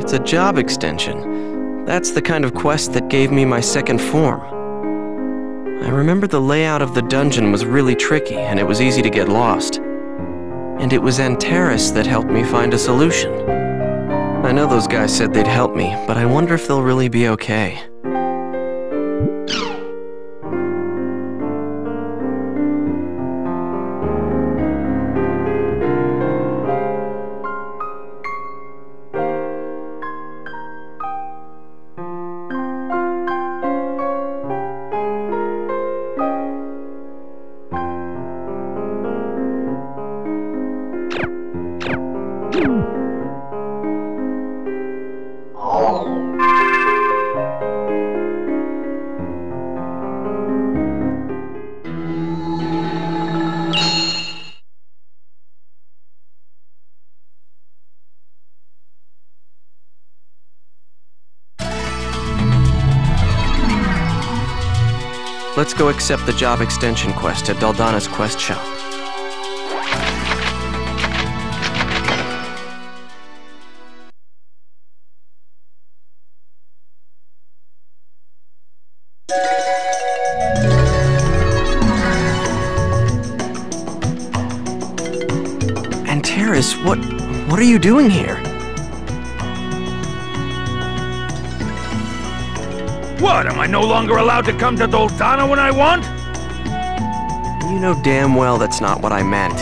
It's a job extension. That's the kind of quest that gave me my second form. I remember the layout of the dungeon was really tricky and it was easy to get lost. And it was Antares that helped me find a solution. I know those guys said they'd help me, but I wonder if they'll really be okay. Let's go accept the job extension quest at Daldana's quest shop. Antares, what are you doing here? What, am I no longer allowed to come to Doldana when I want? You know damn well that's not what I meant.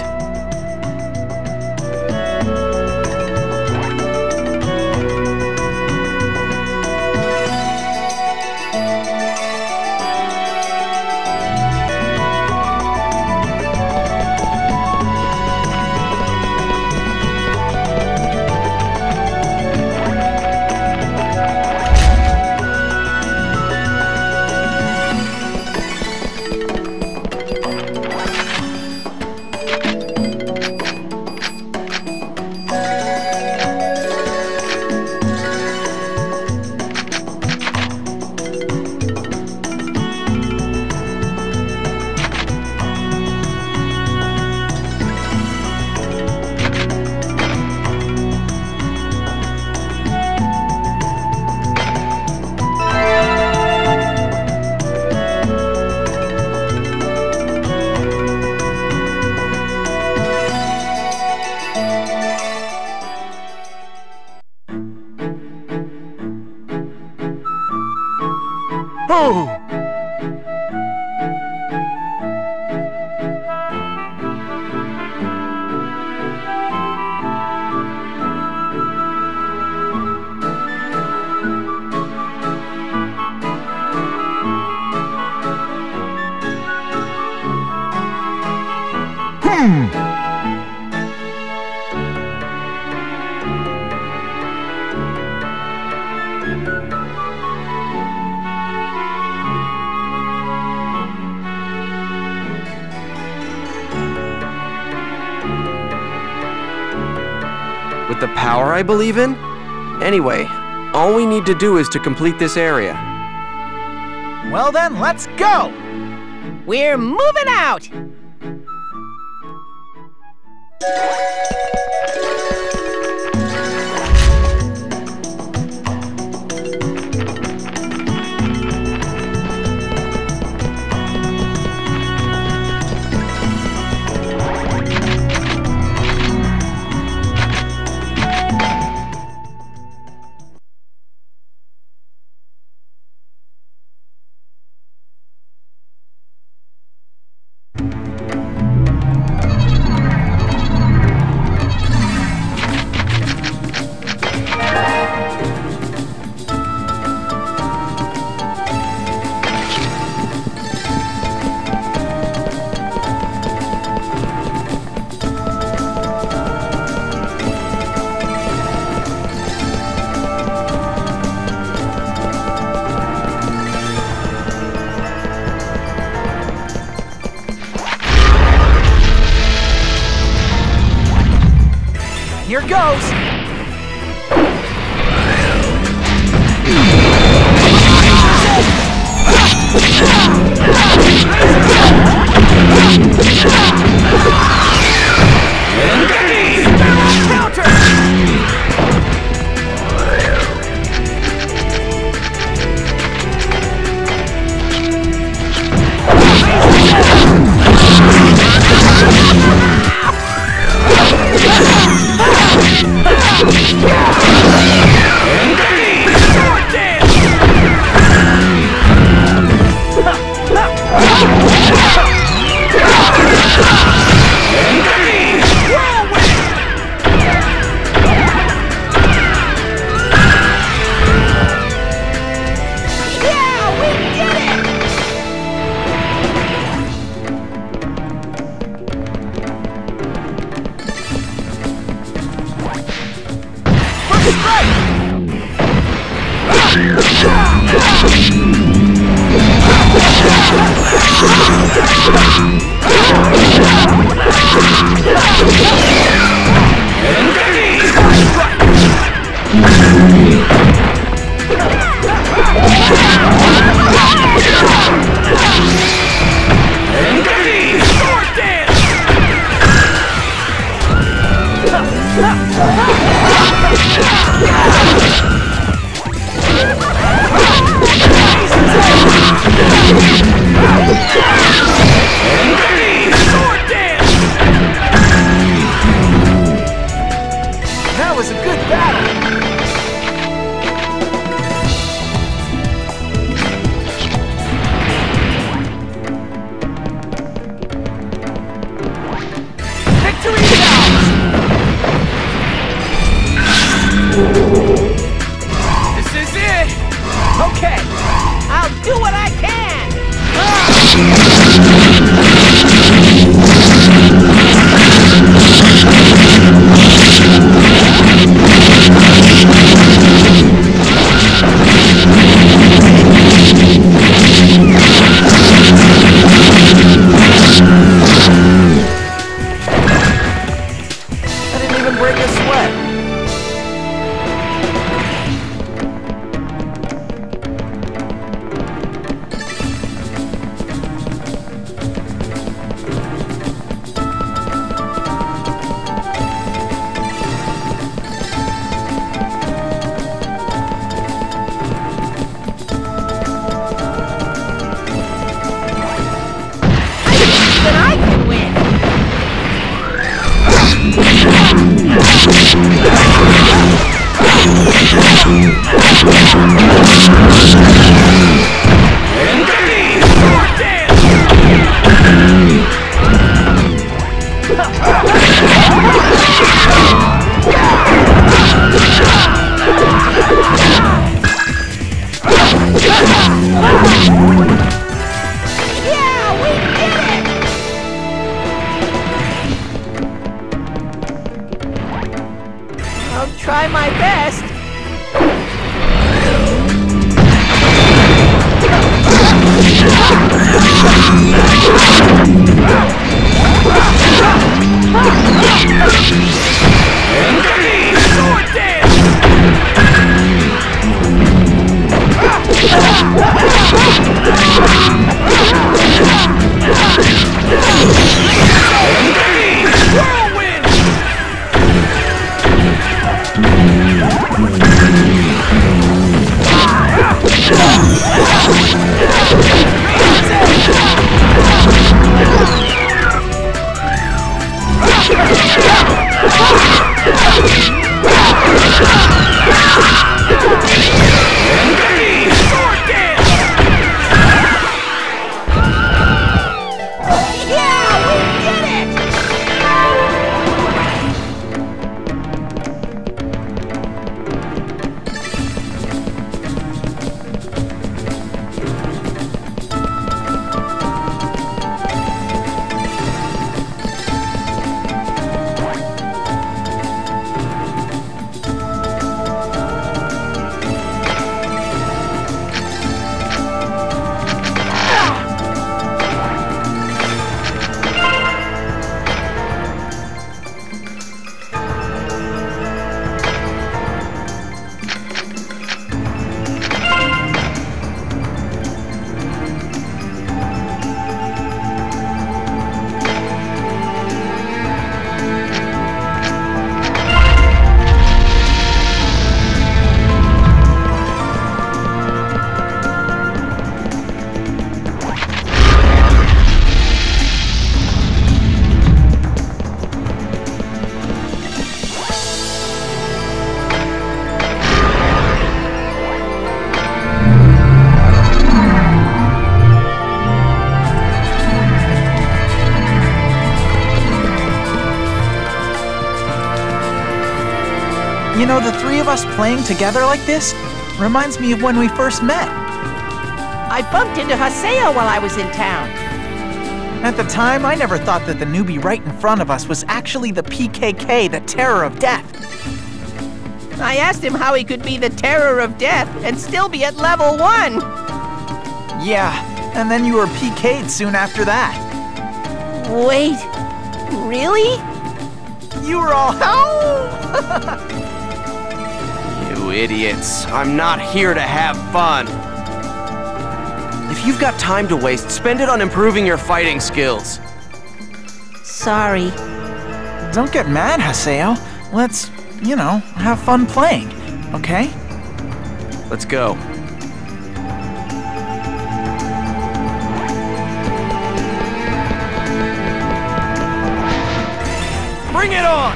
Oh! With the power I believe in? Anyway, all we need to do is to complete this area. Well then, let's go! We're moving out! Here goes! Counter! That was a good battle. Victory is ours! This is it! Okay, I'll do what I can! I didn't even break a sweat. Then I can win! Yeah, we did it! I'll try my best. You know, the three of us playing together like this reminds me of when we first met. I bumped into Haseo while I was in town. At the time, I never thought that the newbie right in front of us was actually the PKK, the Terror of Death. I asked him how he could be the terror of death and still be at level 1. Yeah, and then you were PK'd soon after that. Wait, really? You were all, You idiots. I'm not here to have fun. If you've got time to waste, spend it on improving your fighting skills. Sorry. Don't get mad, Haseo. Let's, have fun playing, okay? Let's go. Bring it on!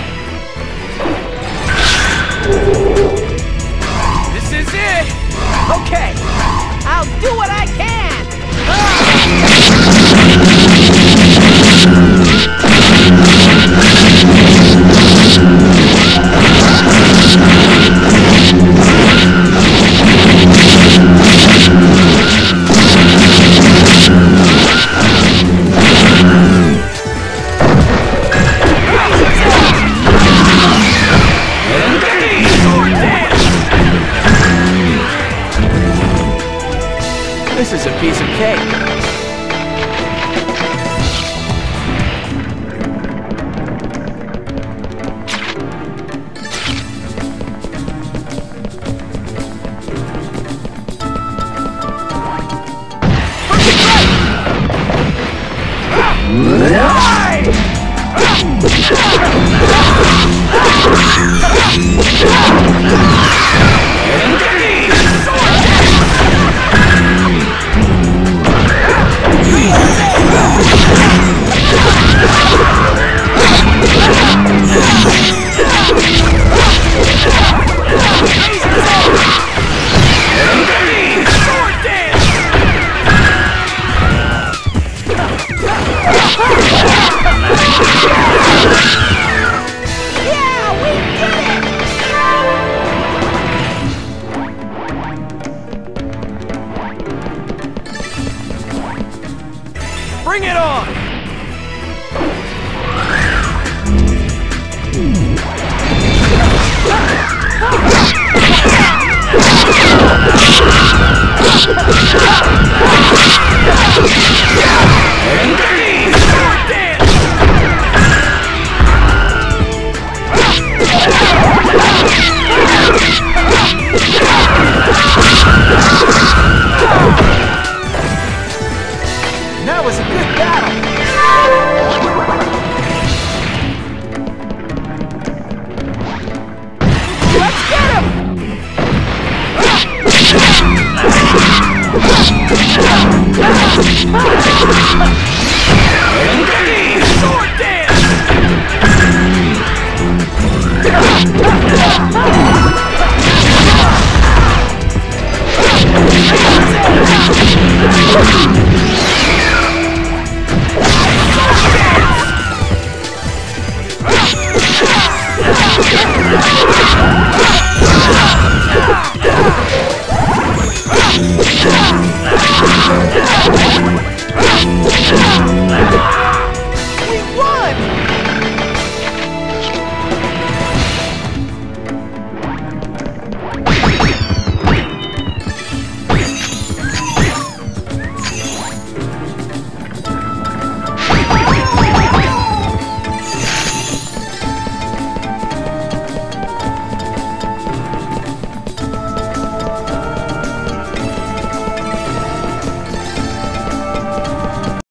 This is it! Okay, I'll do what I can! This is a piece of cake. Die!